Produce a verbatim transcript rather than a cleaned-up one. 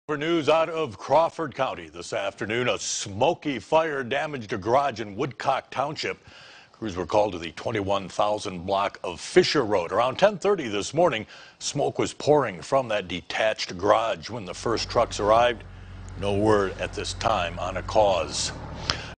For news out of Crawford County this afternoon, a smoky fire damaged a garage in Woodcock Township. Crews were called to the twenty-one thousand block of Fisher Road. Around ten thirty this morning, smoke was pouring from that detached garage when the first trucks arrived. No word at this time on a cause.